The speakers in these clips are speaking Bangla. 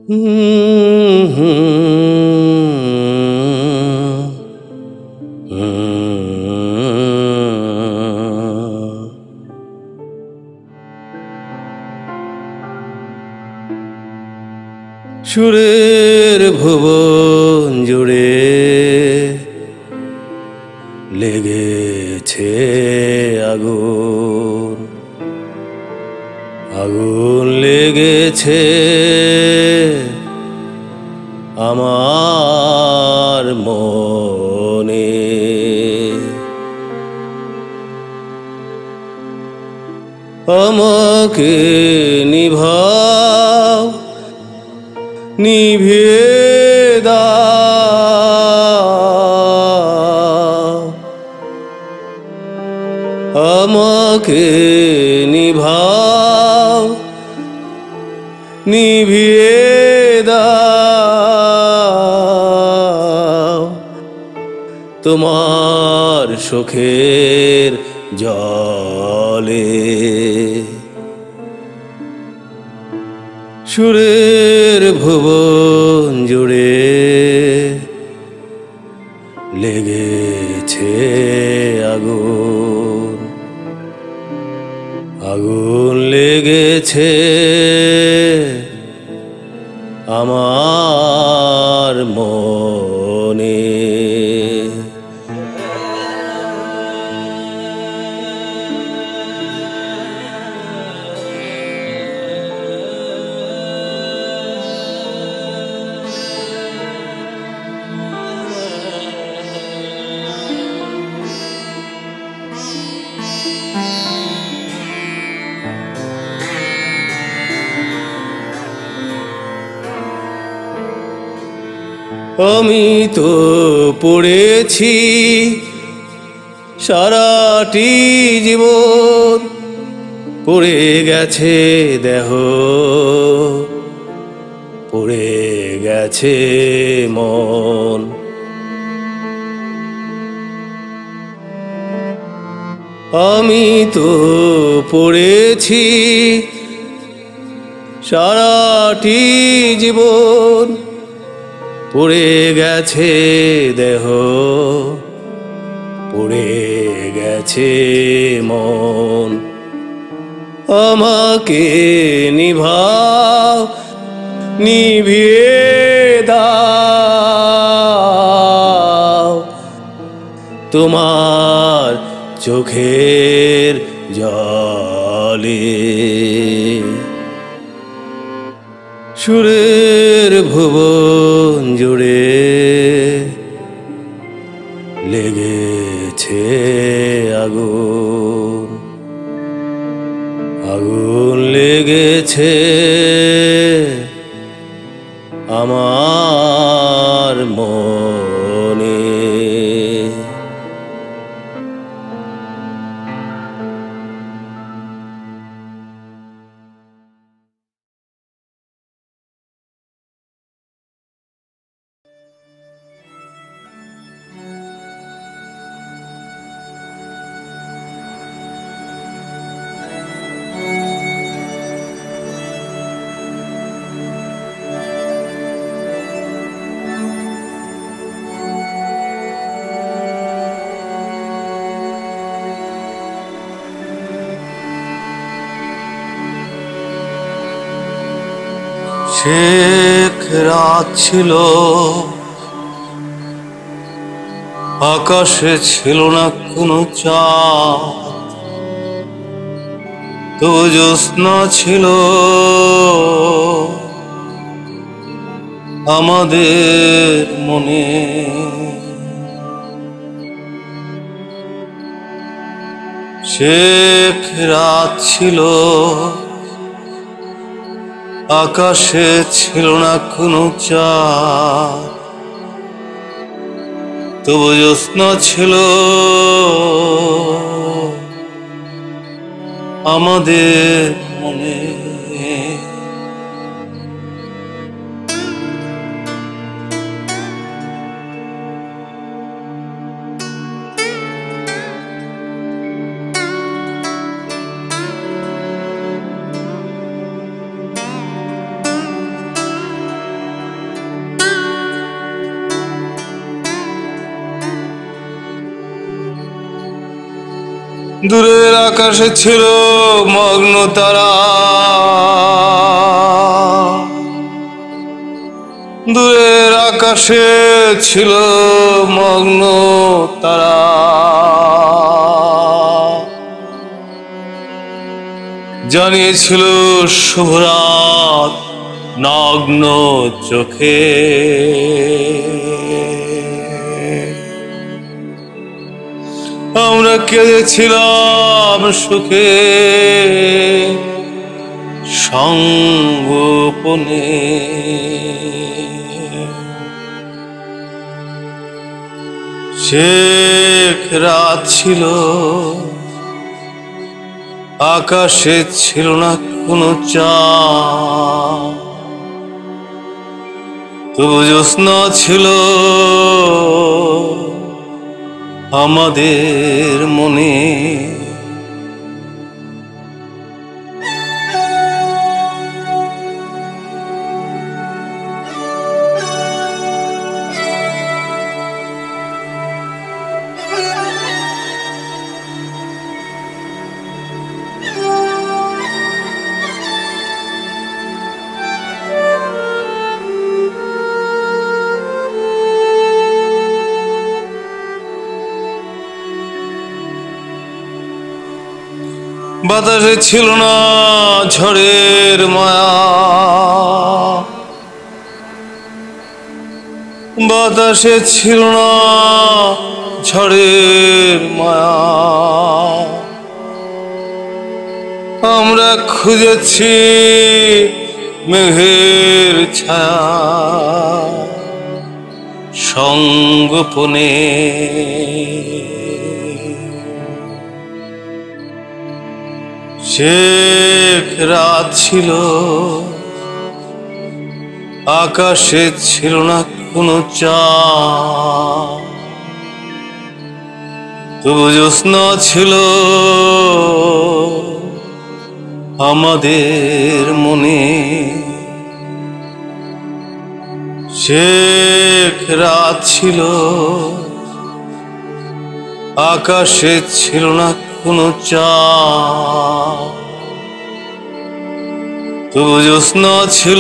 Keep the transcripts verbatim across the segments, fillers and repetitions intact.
সুরের ভুবন জুড়ে লেগেছে আগুন, আগুন লেগেছে আমার মনে। আমাকে নিভাও, নিভিয়ে দাও, আমাকে নিভাও, নিভিয়ে দাও তোমার সুখের জলে। সুরের ভুবন জুড়ে লেগেছে আগুন, আগুন লেগেছে আমার মনে। আমি তো পড়েছি সারাটি জীবন, পড়ে গেছে দেহ, পড়ে গেছে মন। আমি তো পড়েছি সারাটি জীবন, পড়ে গেছে দেহ, পড়ে গেছে মন। আমাকে নিভাও, নিভিয়ে দাও তোমার চোখের জলে। সুরের ভুবন জুড়ে লেগেছে আগুন, আগুন লেগেছে আমার মনে। শেখ রাত ছিল, আকাশে ছিল না কোনো চাঁদ, তবু জ্যোৎস্না ছিল আমাদের মনে। শেখ রাত ছিল, আকাশে ছিল না কোনো চাঁদ, তবু জ্যোৎস্না ছিল আমাদের মনে। দূরের আকাশে ছিল মগ্ন তারা, দূরের আকাশে ছিল মগ্ন তারা। জানিয়েছিল শুভরাত নগ্ন চোখে। আমরা কেঁদেছিলাম সুখে সঙ্গোপনে। শেখ রাত ছিল, আকাশে ছিল না কোনো চাঁদ, তবু জ্যোৎস্না ছিল আমাদের মনে। বাতাসে ছিল না ঝড়ের মায়া, বাতাসে ছিল না ঝড়ের মায়া। আমরা খুঁজেছি মেঘের ছায়া সঙ্গোপনে। শেখ রাত ছিল, আকাশে ছিল না কোনো চাঁদ, তবু জ্যোৎস্না ছিল আমাদের মনে। শেখ রাত ছিল, আকাশে ছিল না কোনো চাঁদ, তবু জ্যোৎস্না ছিল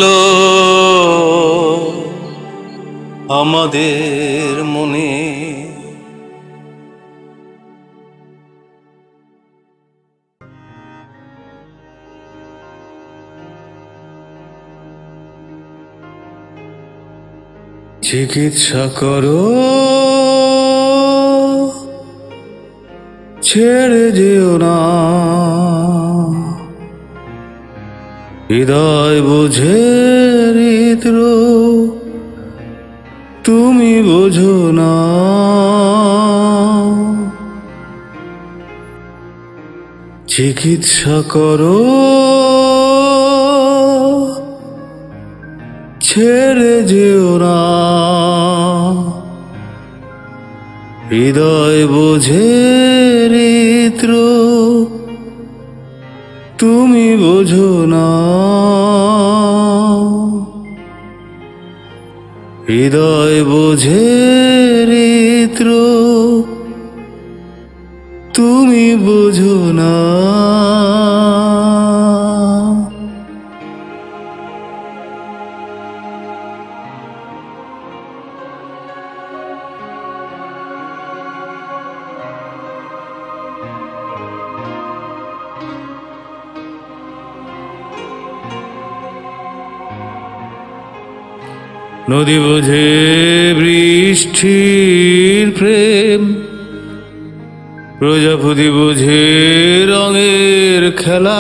আমাদের মনে। চিকিৎসা করো, ছেড়ে যেও না, হৃদয় বুঝে হৃদ্র তুমি বোঝো না। চিকিৎসা করো, ছেড়ে যেও না, হৃদয় বোঝে হৃদ্র তুমি বোঝো না। হৃদয় বোঝে হৃদ্র তুমি বোঝো না। নদী বোঝে বৃষ্টির প্রেম, প্রজাপতি বোঝে রঙের খেলা।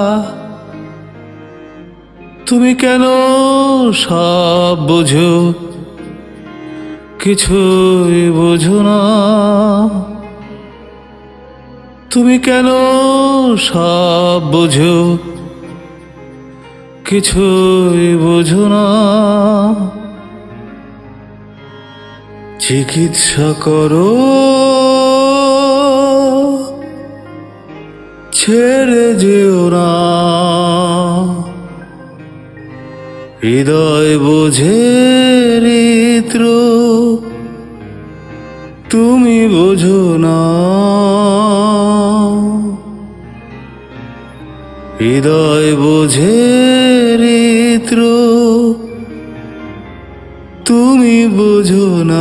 তুমি কেন সব বোঝো, কিছুই বোঝো না। তুমি কেন সব বোঝো, কিছুই বোঝো না। চিকিৎসা করো, ছেড়ে যেও না, হৃদয় বোঝে হৃদ্র তুমি বোঝো না। হৃদয় বোঝে রিত্র তুমি বোঝো না।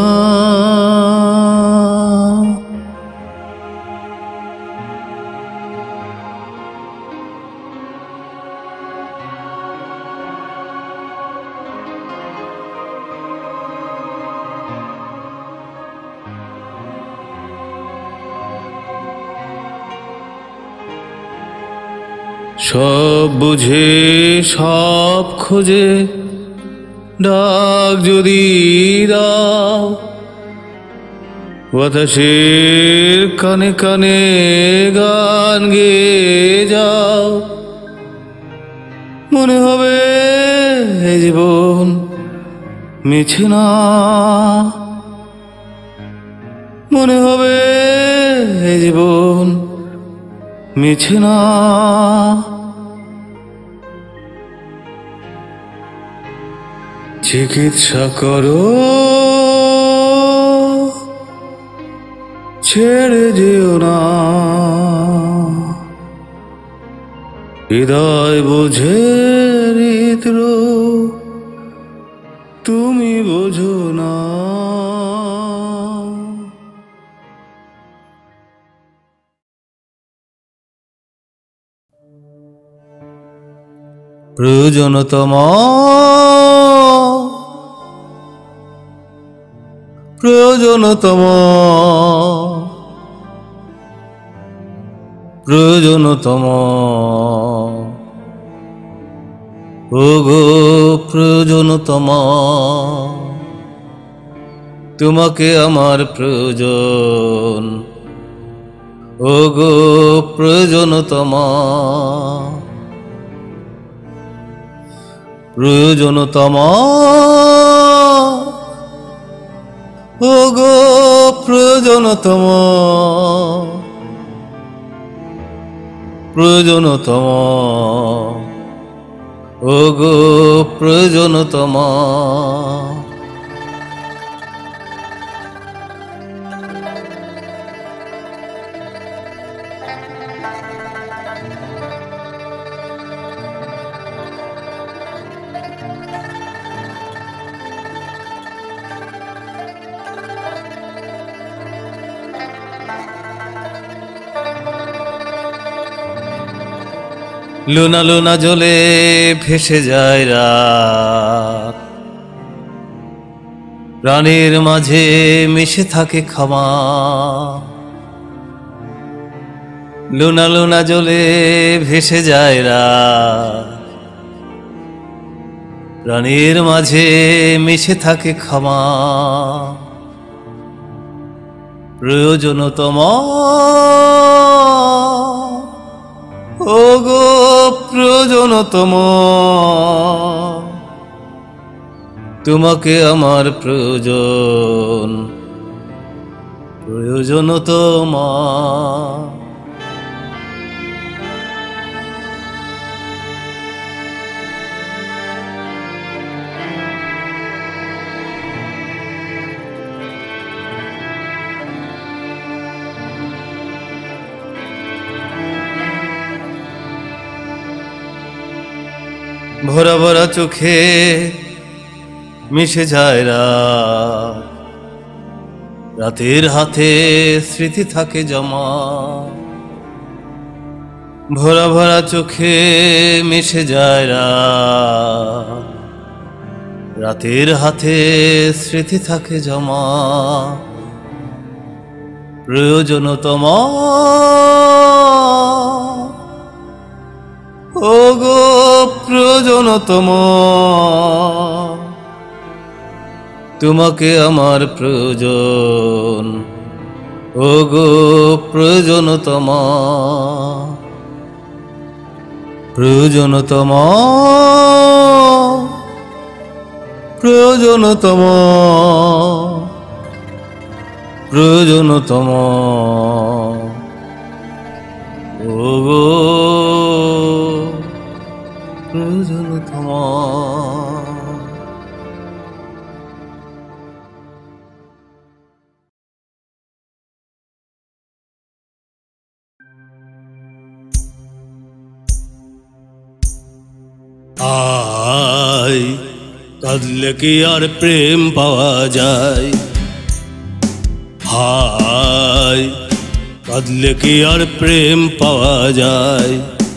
সব বুঝে সব খোঁজে ডাক যদি দাও, বাতাসের কানে কানে গান গেয়ে যাও। মনে হবে এই জীবন মিছে না, মনে হবে এই জীবন মিছে না। চিকিৎসা করো ছেড়ে যেও না, হৃদয় বোঝে হৃদ্র তুমি বোঝো না। প্রয়োজনতম প্রয়োজনতম প্রয়োজনতম ওগো প্রয়োজনতম, তোমাকে আমার প্রয়োজন। ওগো প্রয়োজনতম প্রয়োজনতম ওগো প্রয়োজনতম প্রয়োজনতম ওগো প্রয়োজনতম। লুনা লুনা জলে ভেসে যায় রাত, প্রাণীর মাঝে মিশে থাকে ক্ষমা। লুনা লুনা জলে ভেসে যায় রাত, প্রাণীর মাঝে মিশে থাকে ক্ষমা। প্রয়োজনতম ওগো প্রয়োজনতম, তোমাকে আমার প্রয়োজন। প্রয়োজনতম ভরা ভরা চোখে মিশে যায় রাত, রাতের হাতে স্মৃতি থাকে জমা। ভরা ভরা চোখে মিশে যায় রাত, রাতের হাতে স্মৃতি থাকে জমা। প্রয়োজনতম ওগো প্রয়োজনতম, তোমাকে আমার প্রয়োজন। ওগো প্রয়োজনতম প্রয়োজনতম প্রয়োজনতম প্রয়োজনতম ওগো প্রয়োজনতম। হায় কাঁদলে কি আর প্রেম পাওয়া যায়, হায় কাঁদলে কি আর প্রেম পাওয়া যায়।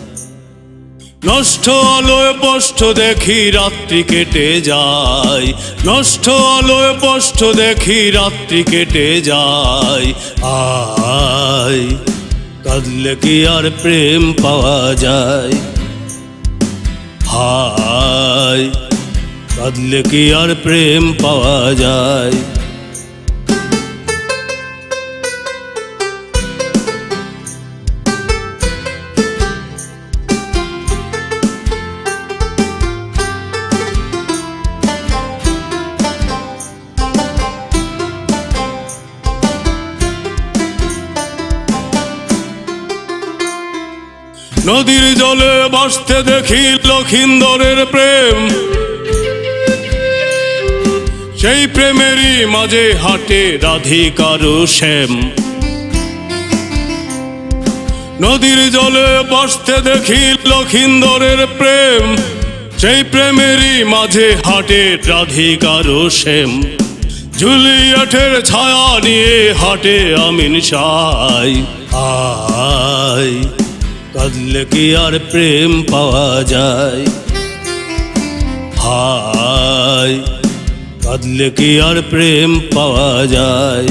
নষ্ট আলোয় স্পষ্ট দেখি রাত্রি কেটে যায়, নষ্ট আলোয় স্পষ্ট দেখি রাত্রি কেটে যায়। আয় কাঁদলে কি আর প্রেম পাওয়া যায়, হায় কাঁদলে কি আর প্রেম পাওয়া যায়। নদীর জলে ভাসতে দেখি লক্ষিন্দরের প্রেম, সেই প্রেমেরই মাঝে হাটে রাধিকার শ্যাম। নদীর জলে ভাসতে দেখি লক্ষিন্দরের প্রেম, সেই প্রেমেরই মাঝে হাটে রাধিকার শ্যাম। জুলিয়েটের ছায়া নিয়ে হাটে আমিন সাই। আয় কাঁদলে কি আর প্রেম পাওয়া যায়, হায় কাঁদলে কি আর প্রেম পাওয়া যায়।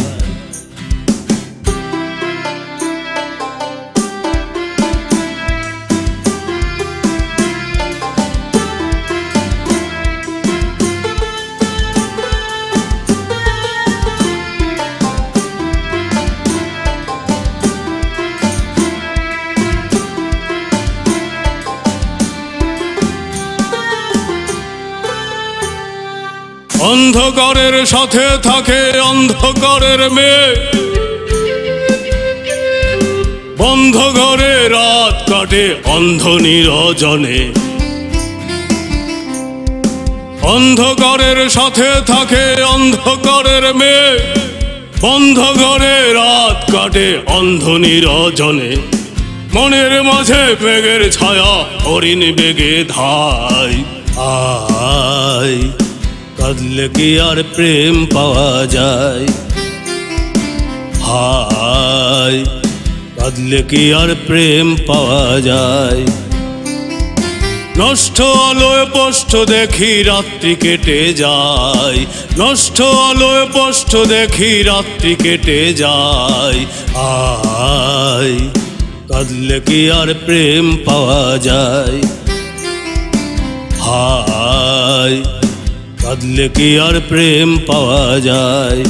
অন্ধকারের সাথে থাকে অন্ধকারের মেয়ে, বন্ধ ঘরে রাত কাটে অন্ধ নিরজনে। অন্ধকারের সাথে থাকে অন্ধকারের মেয়ে, বন্ধ ঘরে রাত কাটে অন্ধ নিরজনে। মনের মাঝে বেগের ছায়া হরিণ বেগে ধায়। আয় কাঁদলে কি আর প্রেম পাওয়া যায়, হায় কাঁদলে কি আর প্রেম পাওয়া যায়। নষ্ট আলোয় স্পষ্ট দেখি রাত্রি কেটে যায়, নষ্ট আলোয় স্পষ্ট দেখি রাত্রি কেটে যায়। আয় কাঁদলে কি আর প্রেম পাওয়া যায়, হায় কাঁদলে কি আর প্রেম পাওয়া যায়।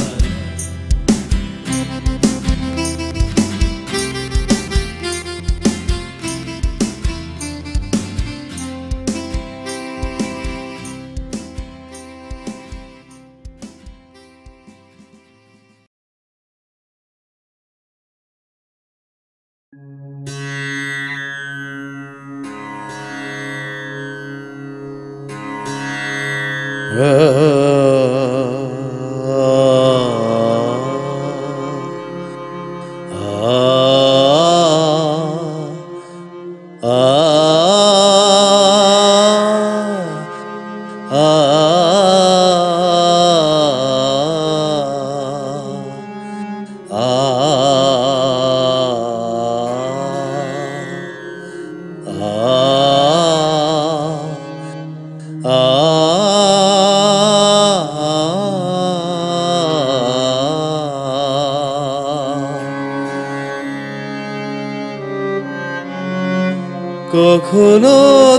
কখনো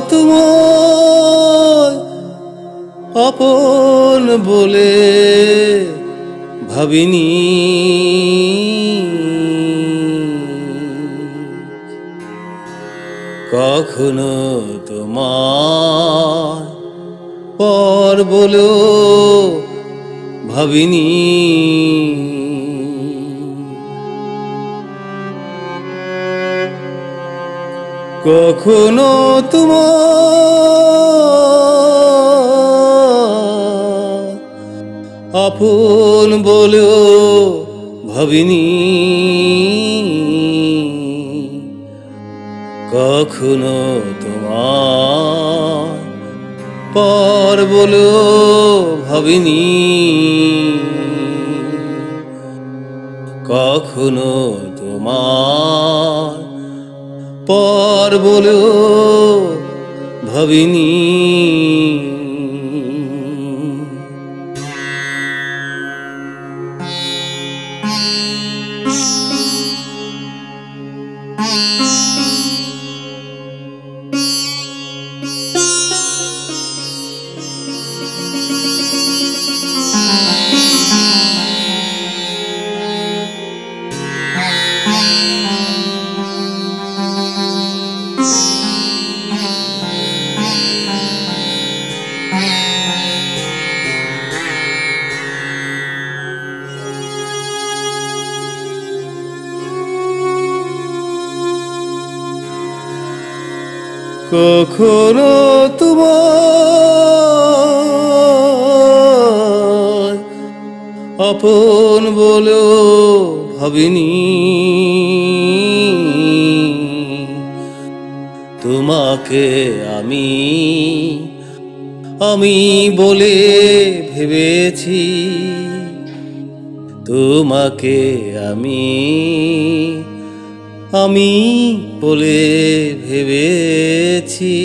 তোমায় আপন বলে ভাবিনি, কখনো তোমায় পর বলেও ভাবিনি। কখনো তোমার আপন বলেও ভাবিনি, কখনো তোমার পর বলো ভাবিনি কখনো তোমার পর বলো ভাবিনি কখনো তোমার আপন বলো ভাবিনি তোমাকে আমি আমি বলে ভেবেছি তোমাকে আমি আমি বলে ভেবেছি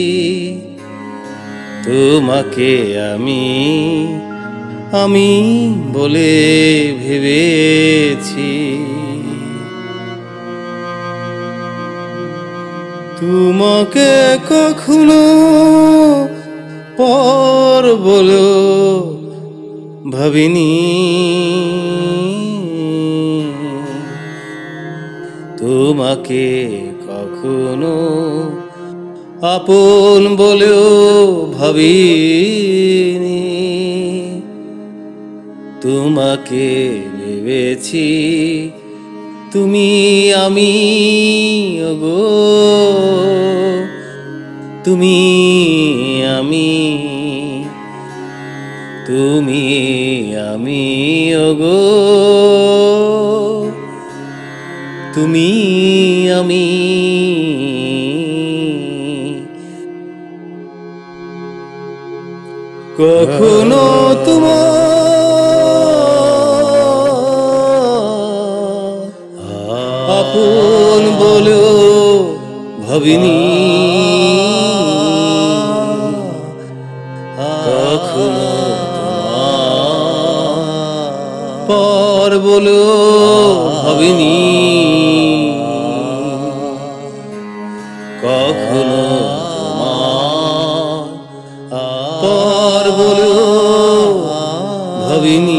তোমাকে আমি আমি বলে ভেবেছি তোমাকে কখনো পর বলো ভাবিনি তোমাকে কখনো আপন বলেও ভাবিনি তোমাকে ভেবেছি তুমি আমি ওগো তুমি আমি তুমি আমি ওগো তুমি আমি কখনো তোমার আপন বলো ভাবিনি কখনো পর বলো ভাবিনি কখনো পর বলো ভাবিনি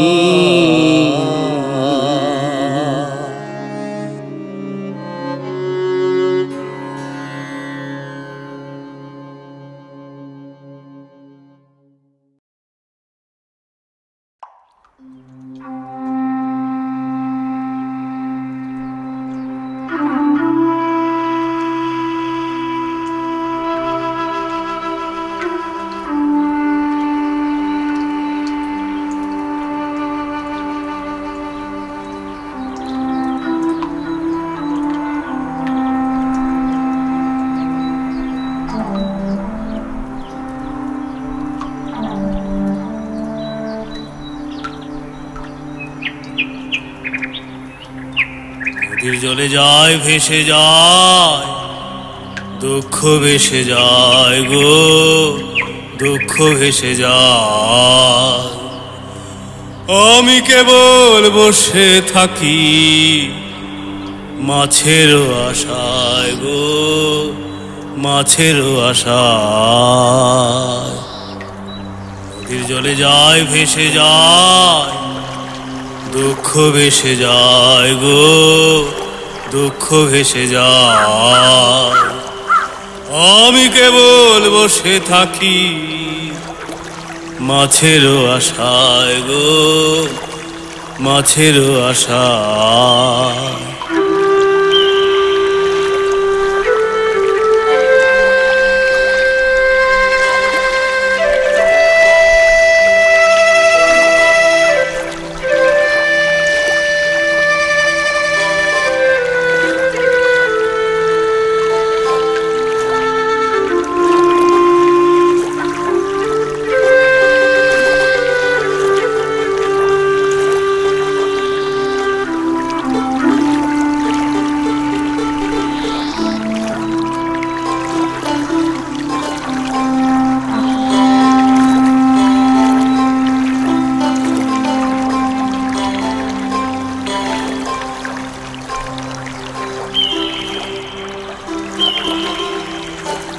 নদীর জলে যায় ভেসে যায় দুঃখ ভেসে যায় গো দুঃখ ভেসে যায় আমি কেবল বসে থাকি মাছেরও আশায় গো মাছেরও আশায় নদীর জলে যায় ভেসে যায় দুঃখ ভেসে যায় গো দুঃখ ভেসে যায় আমি কেবল বসে থাকি মাছেরও আশায় গো মাছেরও আশায়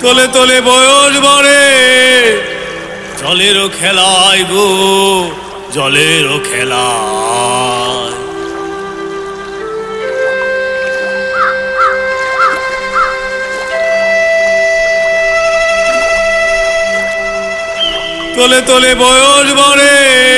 তলে তলে বয়স বাড়ে জলেরও খেলায় গো জলেরও খেলায়। তলে তলে বয়স বাড়ে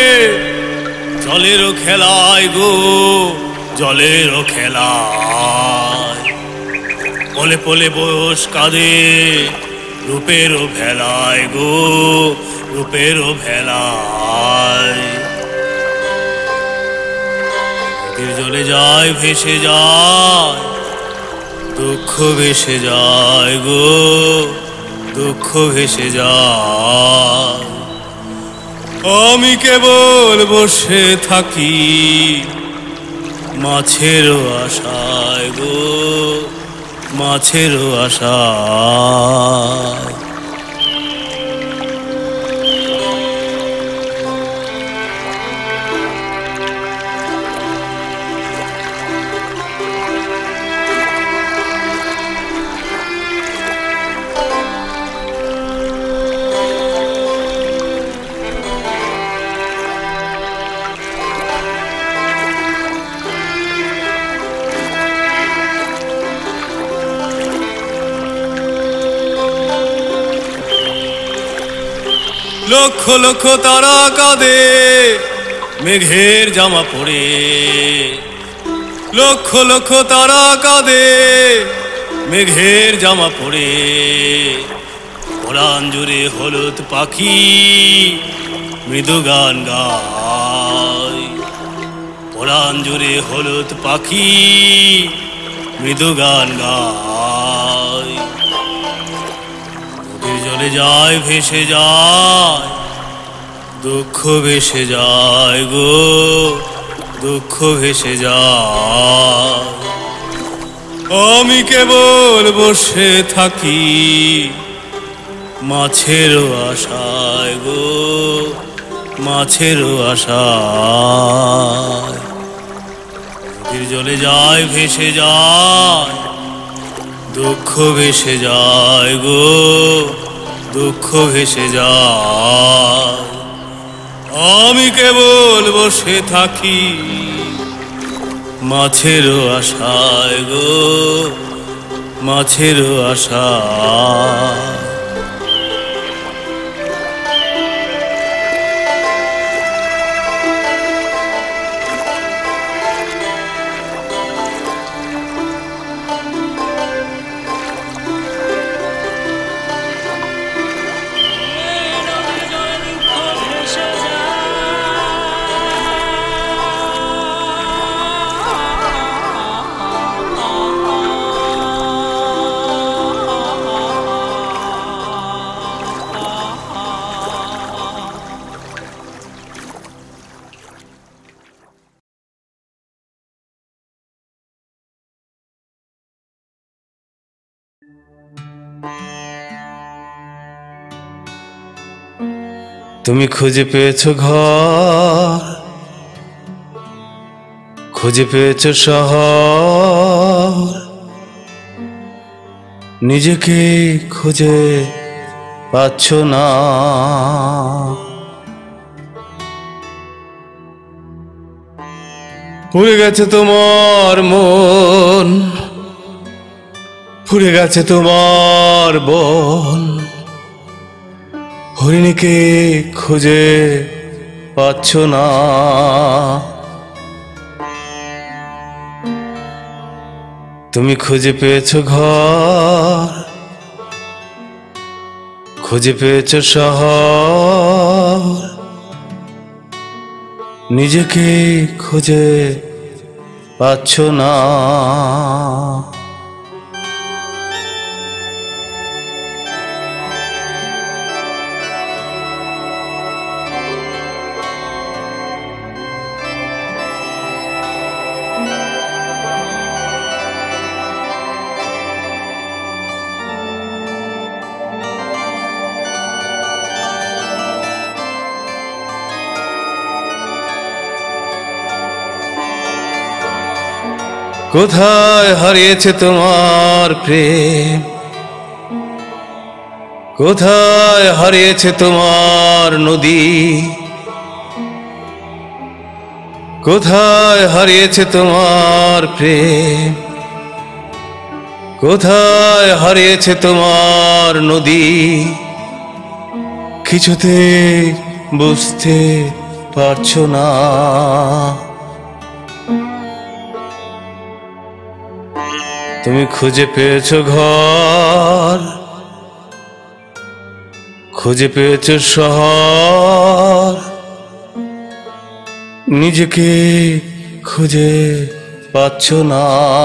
জলেরও খেলায় গো জলেরও খেলায়। পলে পলে বয়স কাঁদে রূপেরও ভেলায় গো রূপেরও ভেলায়। নদীর জলে যায় ভেসে যায় দুঃখ ভেসে যায় গো দুঃখ ভেসে যায়। আমি কেবল বসে থাকি মাছেরও আশায় গো মাছেরও আশায়। লক্ষ লক্ষ তারা কাঁদে মেঘের জামা পরে লক্ষ লক্ষ তারা কাঁদে মেঘের জামা পরে। পরাণ জুড়ে হলুদ পাখি মৃদু গান গায় পরাণ জুড়ে হলুদ পাখি মৃদু গান গায়। জলে যায় ভেসে যায় দুঃখ ভেসে যায় গো দুঃখ ভেসে যায়। আমি কেবল বসে থাকি মাছেরও আশায় গো মাছেরও আশায়। নদীর জলে যায় ভেসে যায় দুঃখ ভেসে যায় গো দুঃখ ভেসে যায়। আমি কেবল বসে থাকি মাছেরও আশায় গো মাছেরও আশায়। তুমি খুঁজে পেয়েছো ঘর খুঁজে পেয়েছো শহর নিজেকে খুঁজে পাচ্ছ না। পুড়ে গেছে তোমার মন পুড়ে গেছে তোমার বন হরিণীকে খুঁজে পাচ্ছ না। তুমি খুঁজে পেয়েছো ঘর খুঁজে পেয়েছো শহর নিজেকে খুঁজে পাচ্ছ না। কোথায় হারিয়েছে তোমার প্রেম কোথায় হারিয়েছে তোমার নদী, কোথায় হারিয়েছে তোমার প্রেম, কোথায় হারিয়েছে তোমার নদী, কিছুতে বুঝতে পারছো না। তুমি খুঁজে পেয়েছো ঘর, খুঁজে পেয়েছো শহর, নিজেকে খুঁজে পাচ্ছো না।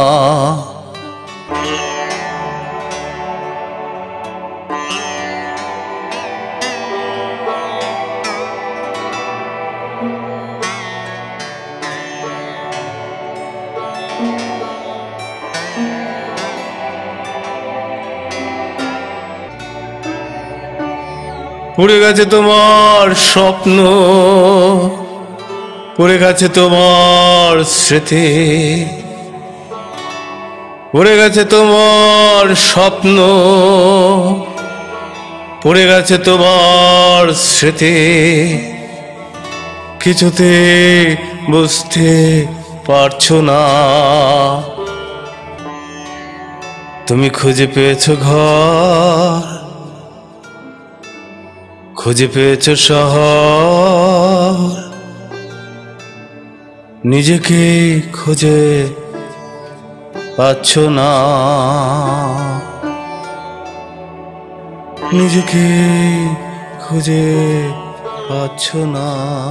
পুড়ে গেছে তোমার স্বপ্ন, পুড়ে গেছে তোমার স্মৃতি, পুড়ে গেছে তোমার স্বপ্ন, পুড়ে গেছে তোমার স্মৃতি, কিছুতে বুঝতে পারছো না। তুমি খুঁজে পেয়েছো ঘর, খুঁজে পেয়েছো শহর, নিজেকে খুঁজে পাচ্ছো না। নিজেকে খুঁজে পাচ্ছো না।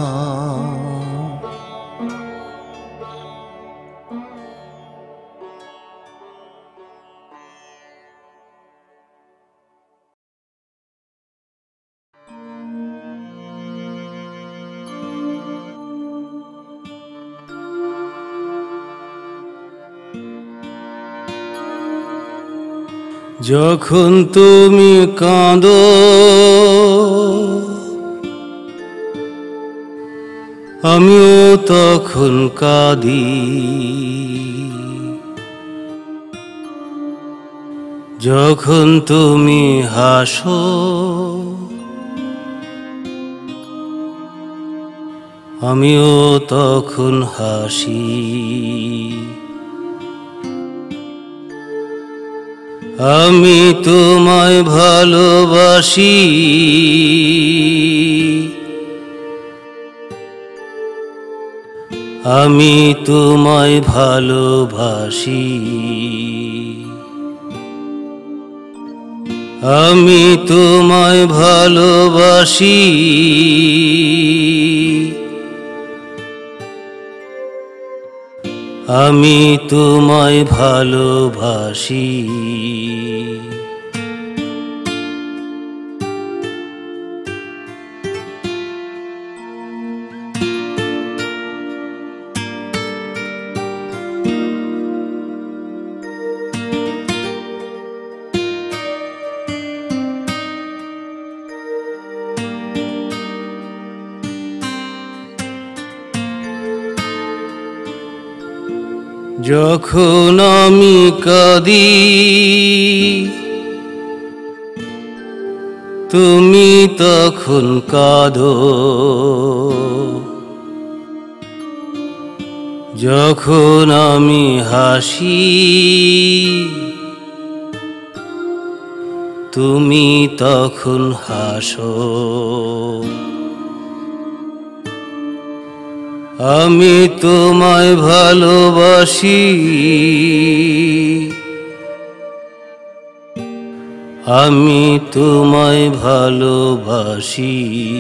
যখন তুমি কাঁদো আমিও তখন কাঁদি, যখন তুমি হাসো আমিও তখন হাসি, আমি তোমায় ভালোবাসি, আমি তোমায় ভালোবাসি, আমি তোমায় ভালোবাসি, আমি তোমায় ভালোবাসি। যখন আমি কাঁদি তুমি তখন কাঁদো, যখন আমি হাসি তুমি তখন হাসো, আমি তোমায় ভালোবাসি, আমি তোমায় ভালোবাসি,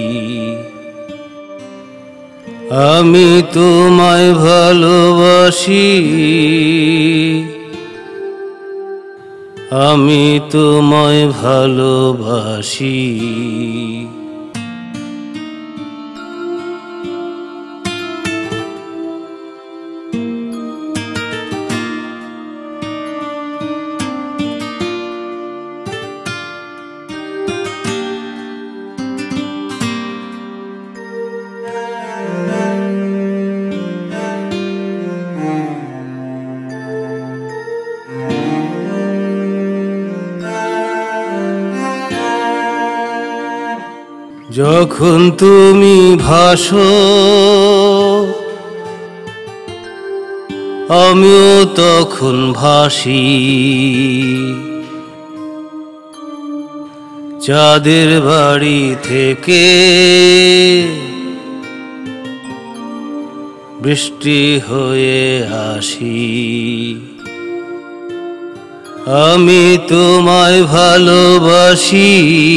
আমি তোমায় ভালোবাসি, আমি তোমায় ভালোবাসি। যখন তুমি ভাসো আমিও তখন ভাসি, চাঁদের বাড়ি থেকে বৃষ্টি হয়ে আসি। আমি তোমায় ভালোবাসি,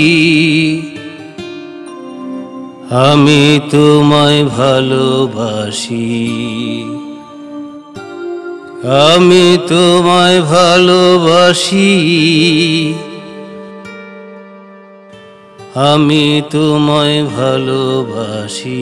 আমি তোমায় ভালোবাসি, আমি তোমায় ভালোবাসি, আমি তোমায় ভালোবাসি।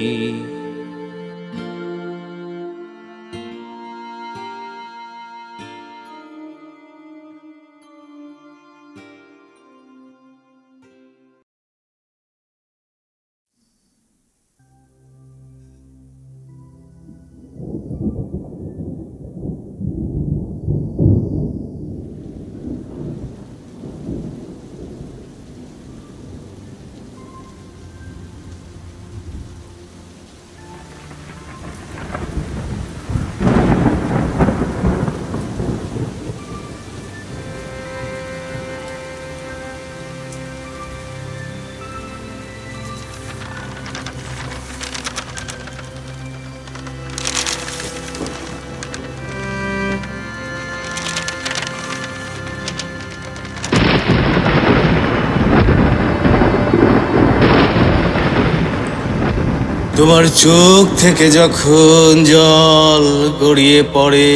তোমার চোখ থেকে যখন জল গড়িয়ে পড়ে,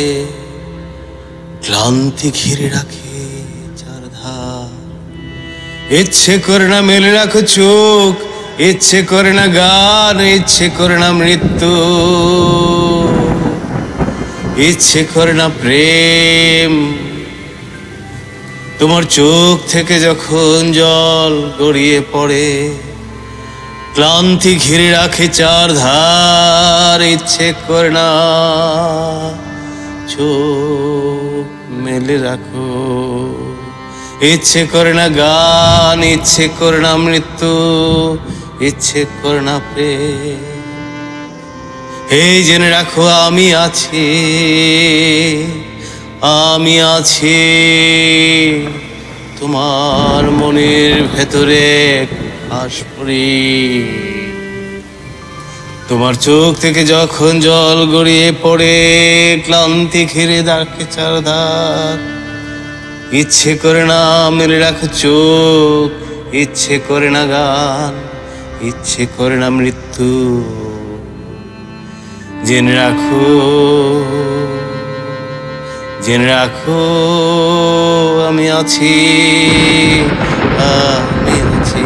ক্লান্তি ঘিরে রাখে চারধার। ইচ্ছে করে না মেলে রাখো চোখ, ইচ্ছে করে না গান, ইচ্ছে করে না মৃত্যু, ইচ্ছে করে না প্রেম। তোমার চোখ থেকে যখন জল গড়িয়ে পড়ে, ক্লান্তি ঘিরে রাখে চারধার। ইচ্ছে করে না চোখ মেলে রাখো, ইচ্ছে করে না গান, ইচ্ছে করে না মৃত্যু, ইচ্ছে করে না প্রেম। এই জেনে রাখো আমি আছি, আমি আছি তোমার মনের ভেতরে আশপুরি। তোমার চোখ থেকে যখন জল গড়িয়ে পড়ে, ক্লান্তি ঘিরে রাখে চারধার। ইচ্ছে করে না মেলে রাখো চোখ, ইচ্ছে করে না গান, ইচ্ছে করে না মৃত্যু। জেনে রাখো, জেনে রাখো আমি আছি, আমি আছি।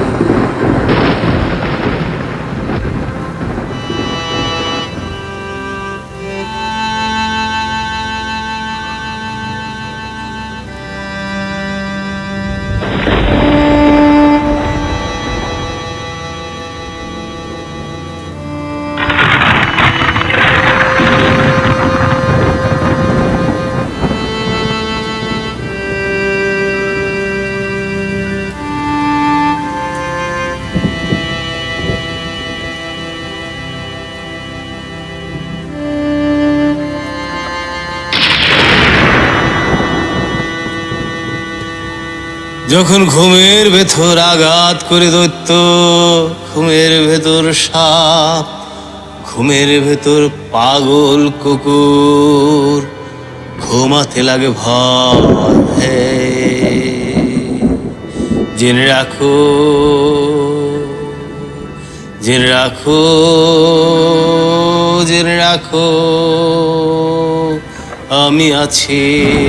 যখন ঘুমের ভেতর আঘাত করে দৈত্য, ঘুমের ভেতর সাপ, ঘুমের ভেতর পাগল কুকুর, ঘুমাতে লাগে ভয়। জেনে রাখো, জেনে রাখো, জেনে রাখো আমি আছি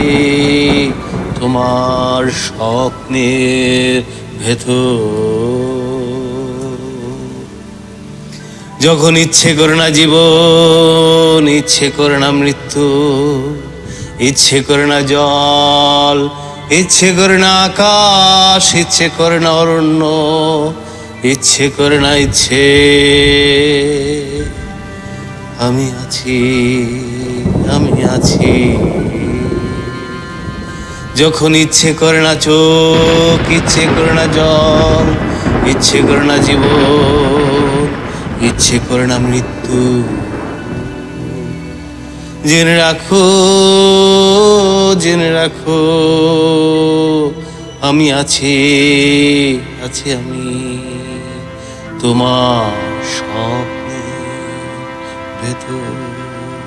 তোমার স্বপ্নের ভেতর। যখন ইচ্ছে করে না জীবন, ইচ্ছে করে না মৃত্যু, ইচ্ছে করে না জল, ইচ্ছে করে না আকাশ, ইচ্ছে করে না অরণ্য, ইচ্ছে করে না ইচ্ছে, আমি আছি, আমি আছি। যখন ইচ্ছে করে না চোখ, ইচ্ছে করে না জল, ইচ্ছে করে না জীবন, ইচ্ছে করে না মৃত্যু, জেনে রাখো, জেনে রাখো, আমি আছি, আছি আমি তোমার স্বপ্নের ভেতর।